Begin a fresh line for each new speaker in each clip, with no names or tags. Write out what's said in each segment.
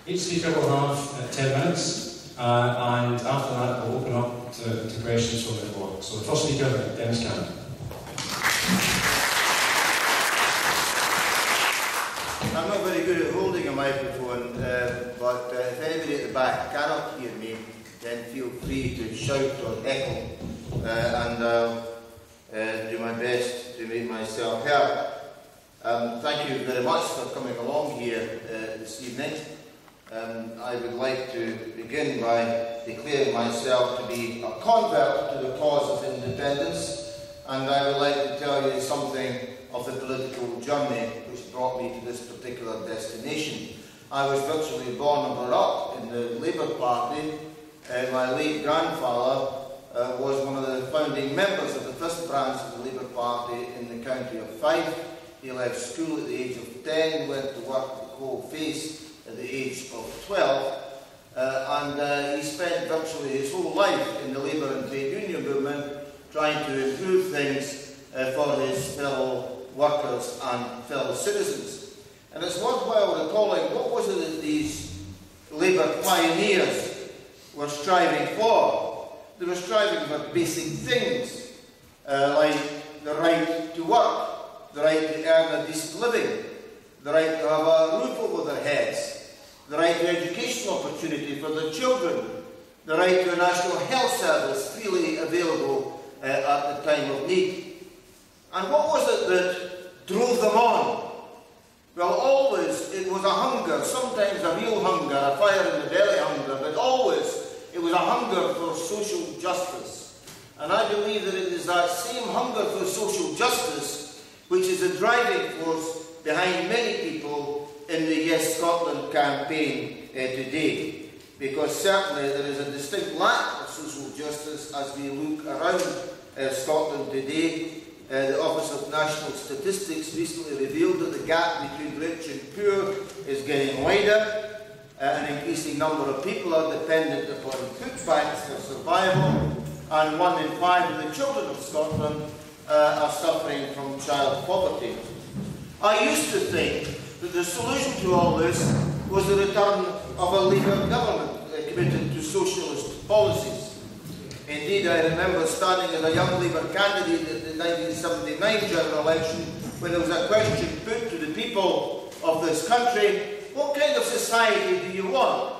Each speaker will have 10 minutes, and after that we'll open up to questions from the floor. So the first speaker, Dennis Canavan.
I'm not very good at holding a microphone, but if anybody at the back cannot hear me, then feel free to shout or echo, and I'll do my best to make myself heard. Thank you very much for coming along here this evening. I would like to begin by declaring myself to be a convert to the cause of independence, and I would like to tell you something of the political journey which brought me to this particular destination. I was virtually born and brought up in the Labour Party. My late grandfather was one of the founding members of the first branch of the Labour Party in the county of Fife. He left school at the age of 10, went to work at the coal face at the age of 12, and he spent virtually his whole life in the labour and trade union movement trying to improve things for his fellow workers and fellow citizens. And it's worthwhile recalling what was it that these labour pioneers were striving for. They were striving for basic things like the right to work, the right to earn a decent living, the right to have a roof over their heads, the right to educational opportunity for their children, the right to a national health service freely available at the time of need. And what was it that drove them on? Well, always it was a hunger, sometimes a real hunger, a fire in the belly hunger, but always it was a hunger for social justice. And I believe that it is that same hunger for social justice which is the driving force behind many people in the Yes Scotland campaign today. Because certainly there is a distinct lack of social justice as we look around Scotland today. The Office of National Statistics recently revealed that the gap between rich and poor is getting wider. An increasing number of people are dependent upon food banks for survival, and 1 in 5 of the children of Scotland are suffering from child poverty. I used to think that the solution to all this was the return of a Labour government committed to socialist policies. Indeed, I remember standing as a young Labour candidate at the 1979 general election when there was a question put to the people of this country: what kind of society do you want?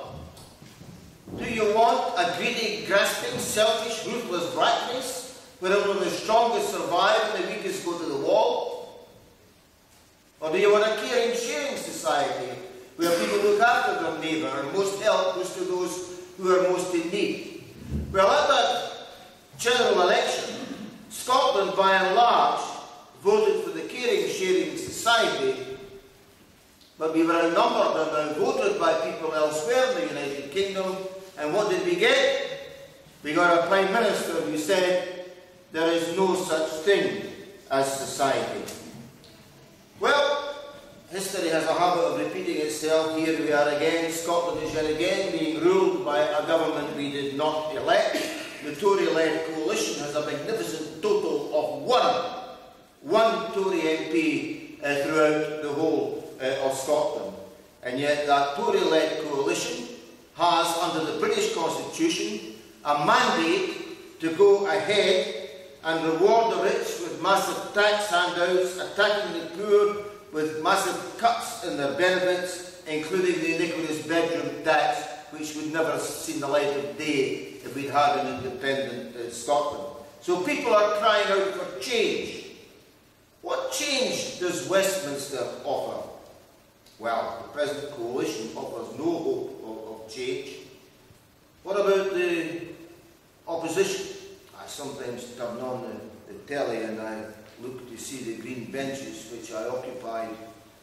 Do you want a greedy, grasping, selfish, ruthless blackness where only the strongest survive and the weakest go to the wall? Or do you want a caring, sharing society where people look after their neighbour and most help goes to those who are most in need? Well, at that general election, Scotland by and large voted for the caring, sharing society, but we were outnumbered and outvoted by people elsewhere in the United Kingdom. And what did we get? We got a Prime Minister who said there is no such thing as society. Well, history has a habit of repeating itself. Here we are again. Scotland is yet again being ruled by a government we did not elect. The Tory-led coalition has a magnificent total of one Tory MP throughout the whole of Scotland. And yet that Tory-led coalition has, under the British Constitution, a mandate to go ahead and reward the rich with massive tax handouts, attacking the poor with massive cuts in their benefits, including the iniquitous bedroom tax, which would never have seen the light of day if we'd had an independent Scotland. So people are crying out for change. What change does Westminster offer? Well, the present coalition offers no hope of change. What about the opposition? I sometimes turn on the telly and I look to see the green benches which I occupied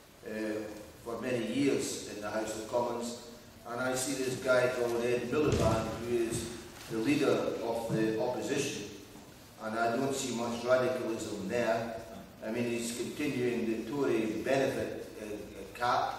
for many years in the House of Commons, and I see this guy called Ed Miliband, who is the leader of the opposition, and I don't see much radicalism there. I mean, he's continuing the Tory benefit cap,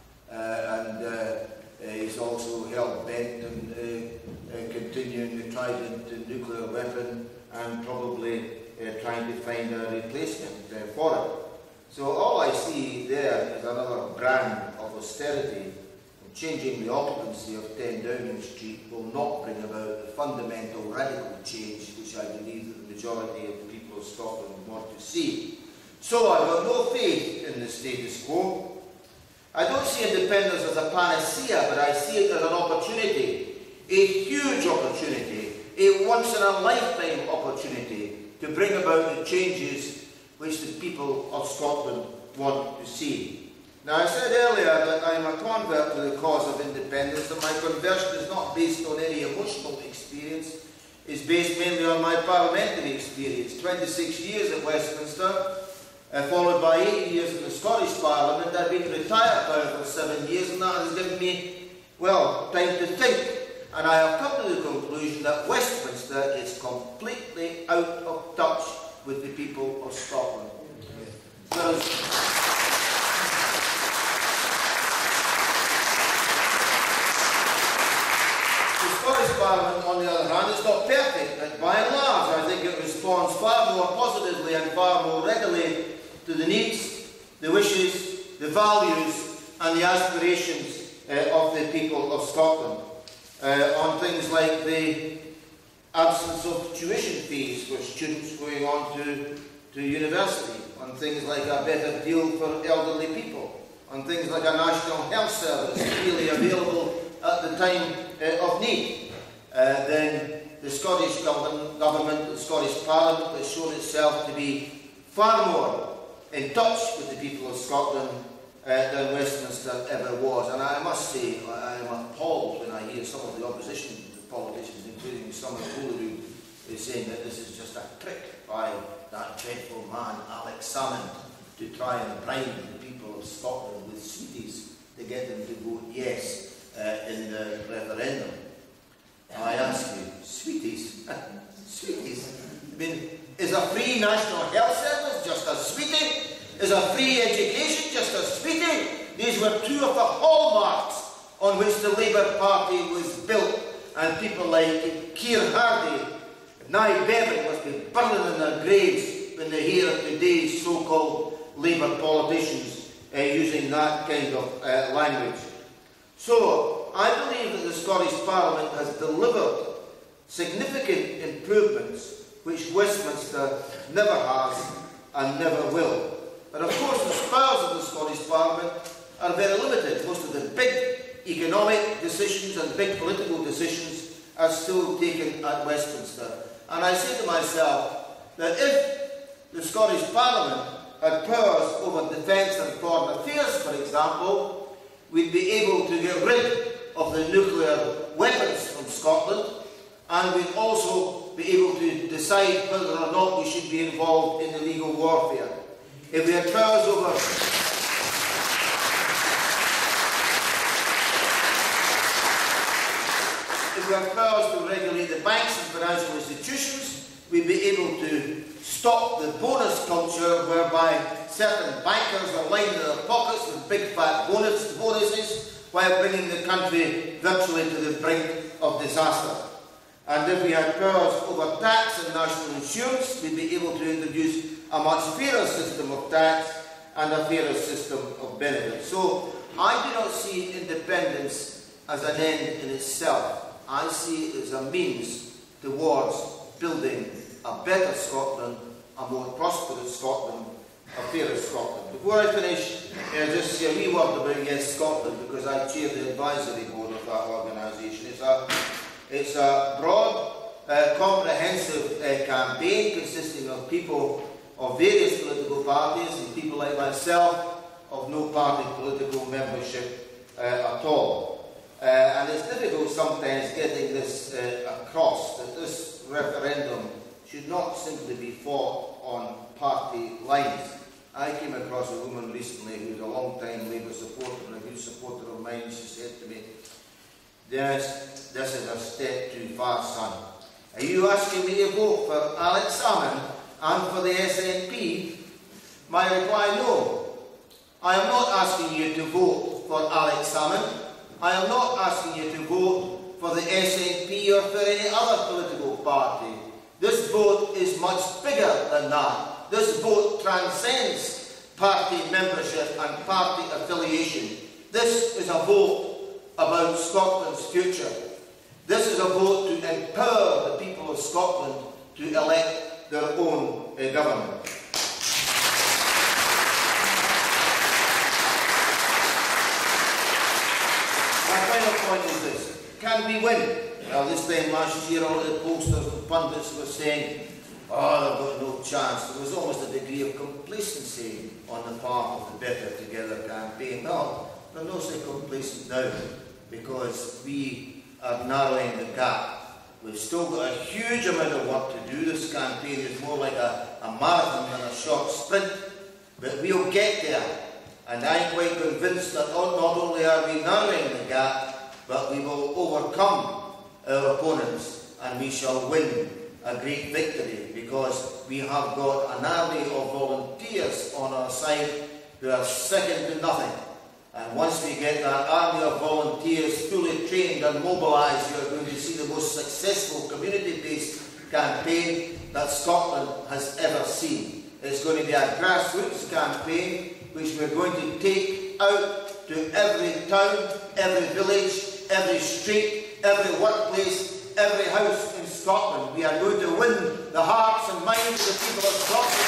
and he's also hell-bent on continuing the Trident nuclear weapon and probably trying to find a replacement for it. So all I see there is another brand of austerity changing the occupancy of 10 Downing Street will not bring about the fundamental radical change which I believe that the majority of the people of Scotland want to see. So I've got no faith in the status quo. I don't see independence as a panacea, but I see it as an opportunity, a huge opportunity, a once-in-a-lifetime opportunity to bring about the changes which the people of Scotland want to see. Now, I said earlier that I am a convert to the cause of independence, and my conversion is not based on any emotional experience. It's based mainly on my parliamentary experience. 26 years at Westminster, followed by 8 years in the Scottish Parliament. I've been retired now for 7 years, and that has given me, well, time to think. And I have come to the conclusion that Westminster is completely out of touch with the people of Scotland. Scottish Parliament, on the other hand, is not perfect, but by and large I think it responds far more positively and far more readily to the needs, the wishes, the values and the aspirations of the people of Scotland. On things like the absence of tuition fees for students going on to university, on things like a better deal for elderly people, on things like a national health service really available at the time of need. Then the Scottish government, the Scottish Parliament has shown itself to be far more in touch with the people of Scotland than Westminster ever was. And I must say, I am appalled when I hear some of the opposition politicians, including some of Holyrood, saying that this is just a trick by that dreadful man, Alex Salmond, to try and bribe the people of Scotland with sweeties to get them to vote yes in the referendum. I ask you, sweeties? Sweeties? I mean, is a free national health service just a sweetie? Is a free education just a sweetie? These were two of the hallmarks on which the Labour Party was built, and people like Keir Hardie, Nye Bevan must be burning in their graves when they hear of today's so-called Labour politicians using that kind of language. So, I believe that the Scottish Parliament has delivered significant improvements which Westminster never has and never will. But of course the powers of the Scottish Parliament are very limited. Most of the big economic decisions and big political decisions are still taken at Westminster. And I say to myself that if the Scottish Parliament had powers over defence and foreign affairs, for example, we'd be able to get rid of the nuclear weapons from Scotland, and we'd also be able to decide whether or not we should be involved in illegal warfare. If we had powers over to regulate the banks and financial institutions, we'd be able to stop the bonus culture whereby certain bankers are lining their pockets with big fat bonuses while bringing the country virtually to the brink of disaster. And if we had powers over tax and national insurance, we'd be able to introduce a much fairer system of tax and a fairer system of benefits. So I do not see independence as an end in itself. I see it as a means towards building a better Scotland, a more prosperous Scotland, a fairer Scotland. Before I finish, just say a wee word about YES Scotland, because I chair the advisory board of that organisation. It's a broad, comprehensive campaign consisting of people of various political parties and people like myself of no party political membership at all. And it's difficult sometimes getting this across, that this referendum should not simply be fought on party lines. I came across a woman recently who is a long-time Labour supporter and a good supporter of mine. She said to me, "Dennis, this is a step too far, son. Are you asking me to vote for Alex Salmond and for the SNP?" My reply, no. I am not asking you to vote for Alex Salmond. I am not asking you to vote for the SNP or for any other political party. This vote is much bigger than that. This vote transcends party membership and party affiliation. This is a vote about Scotland's future. This is a vote to empower the people of Scotland to elect their own government. My final point is this: can we win? Well, this time last year, all the posters and pundits were saying, oh, they've got no chance. There was almost a degree of complacency on the part of the Better Together campaign. No, they're not so complacent now, because we are narrowing the gap. We've still got a huge amount of work to do. This campaign is more like a marathon than a short sprint, but we'll get there. And I'm quite convinced that not only are we narrowing the gap, but we will overcome our opponents, and we shall win a great victory, because we have got an army of volunteers on our side who are second to nothing. And once we get that army of volunteers fully trained and mobilised, you are going to see the most successful community-based campaign that Scotland has ever seen. It's going to be a grassroots campaign which we're going to take out to every town, every village, every street, every workplace, every house in Scotland. We are going to win the hearts and minds of the people of Scotland.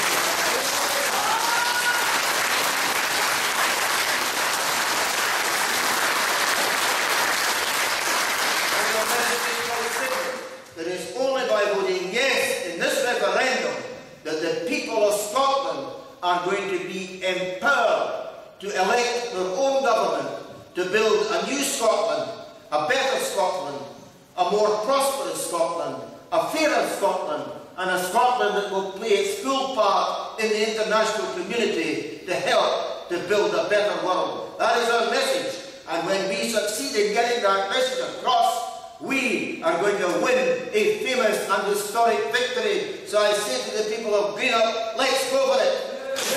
That it's only by voting yes in this referendum that the people of Scotland are going to be empowered to elect their own government, to build a new Scotland, a better Scotland, a more prosperous Scotland, a fairer Scotland, and a Scotland that will play its full part in the international community to help to build a better world. That is our message, and when we succeed in getting that message across, we are going to win a famous and historic victory. So I say to the people of Greenock, let's go for it.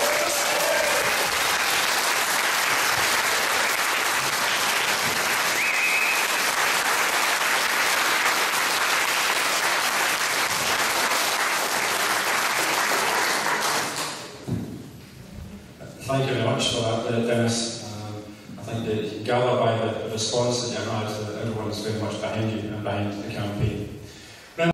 Thank you very much for that, Dennis. I think that you can gather by the response that you had that everyone's very much behind you and behind the campaign.